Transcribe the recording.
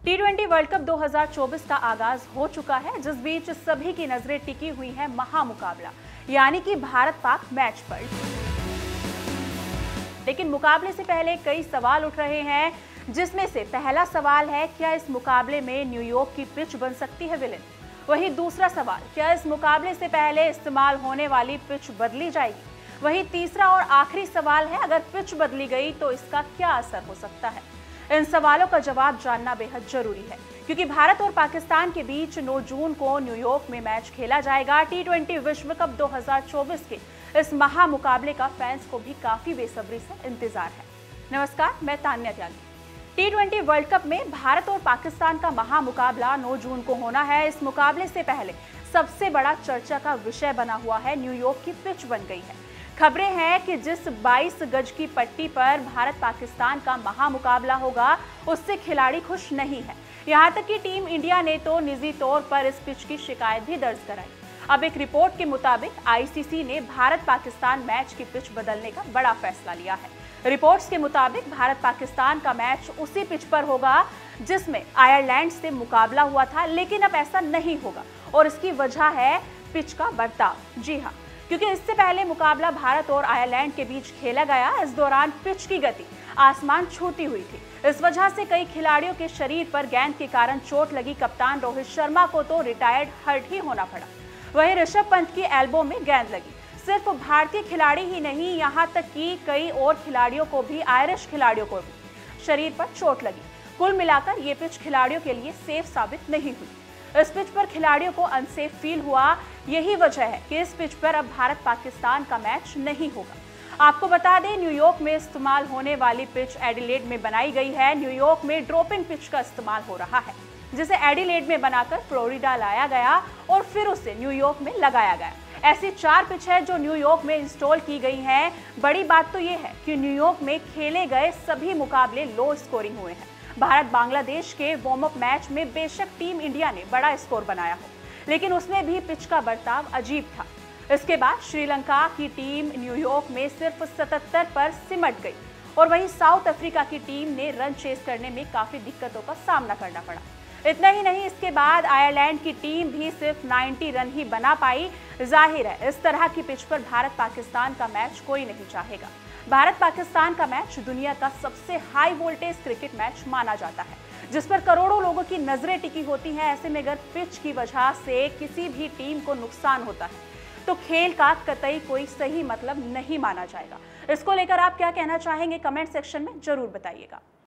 टी20 world cup 2024 का आगाज हो चुका है, जिस बीच सभी की नजरें टिकी हुई हैं महामुकाबला यानी कि भारत पाक मैच पर। लेकिन मुकाबले से पहले कई सवाल उठ रहे हैं, जिसमें से पहला सवाल है, क्या इस मुकाबले में न्यूयॉर्क की पिच बन सकती है विलेन? वहीं दूसरा सवाल, क्या इस मुकाबले से पहले इस्तेमाल होने वाली पिच बदली जाएगी? वहीं तीसरा और आखिरी सवाल है, अगर पिच बदली गई तो इसका क्या असर हो सकता है? इन सवालों का जवाब जानना बेहद जरूरी है, क्योंकि भारत और पाकिस्तान के बीच 9 जून को न्यूयॉर्क में मैच खेला जाएगा। टी20 विश्व कप 2024 के इस महामुकाबले का फैंस को भी काफी बेसब्री से इंतजार है। नमस्कार, मैं तान्या त्यागी। टी20 वर्ल्ड कप में भारत और पाकिस्तान का महामुकाबला 9 जून को होना है। इस मुकाबले से पहले सबसे बड़ा चर्चा का विषय बना हुआ है, न्यूयॉर्क की पिच बन गई है। खबरें हैं कि जिस 22 गज की पट्टी पर भारत पाकिस्तान का महामुकाबला होगा, उससे खिलाड़ी खुश नहीं है। यहां तक कि टीम इंडिया ने तो निजी तौर पर इस पिच की शिकायत भी दर्ज कराई। अब एक रिपोर्ट के मुताबिक आईसीसी ने भारत पाकिस्तान मैच की पिच बदलने का बड़ा फैसला लिया है। रिपोर्ट्स के मुताबिक भारत पाकिस्तान का मैच उसी पिच पर होगा जिसमें आयरलैंड से मुकाबला हुआ था, लेकिन अब ऐसा नहीं होगा और इसकी वजह है पिच का बर्ताव। जी हाँ, क्योंकि इससे पहले मुकाबला भारत और आयरलैंड के बीच खेला गया। इस दौरान पिच की गति आसमान छूती हुई थी। इस वजह से कई खिलाड़ियों के शरीर पर गेंद के कारण चोट लगी। कप्तान रोहित शर्मा को तो रिटायर्ड हर्ट ही होना पड़ा। वहीं ऋषभ पंत की एल्बो में गेंद लगी। सिर्फ भारतीय खिलाड़ी ही नहीं, यहाँ तक कि कई और खिलाड़ियों को भी, आयरिश खिलाड़ियों को भी शरीर पर चोट लगी। कुल मिलाकर ये पिच खिलाड़ियों के लिए सेफ साबित नहीं हुई। इस पिच पर खिलाड़ियों को अनसेफ फील हुआ। यही वजह है कि इस पिच पर अब भारत पाकिस्तान का मैच नहीं होगा। आपको बता दें, न्यूयॉर्क में इस्तेमाल होने वाली पिच एडिलेड में बनाई गई है। न्यूयॉर्क में ड्रॉपिंग पिच का इस्तेमाल हो रहा है, जिसे एडिलेड में बनाकर फ्लोरिडा लाया गया और फिर उसे न्यूयॉर्क में लगाया गया। ऐसी 4 पिच है जो न्यूयॉर्क में इंस्टॉल की गई हैं। बड़ी बात तो ये है कि न्यूयॉर्क में खेले गए सभी मुकाबले लो स्कोरिंग हुए हैं। भारत बांग्लादेश के वार्म अप मैच में बेशक टीम इंडिया ने बड़ा स्कोर बनाया हो, लेकिन उसमें भी पिच का बर्ताव अजीब था। इसके बाद श्रीलंका की टीम न्यूयॉर्क में सिर्फ 77 पर सिमट गई और वहीं साउथ अफ्रीका की टीम ने रन चेस करने में काफी दिक्कतों का सामना करना पड़ा। इतना ही नहीं, इसके बाद आयरलैंड की टीम भी सिर्फ 90 रन ही बना पाई। जाहिर है, इस तरह की पिच पर भारत पाकिस्तान का मैच कोई नहीं चाहेगा। भारत पाकिस्तान का मैच दुनिया का सबसे हाई वोल्टेज क्रिकेट मैच माना जाता है, जिस पर करोड़ों लोगों की नजरें टिकी होती हैं। ऐसे में अगर पिच की वजह से किसी भी टीम को नुकसान होता है तो खेल का कतई कोई सही मतलब नहीं माना जाएगा। इसको लेकर आप क्या कहना चाहेंगे, कमेंट सेक्शन में जरूर बताइएगा।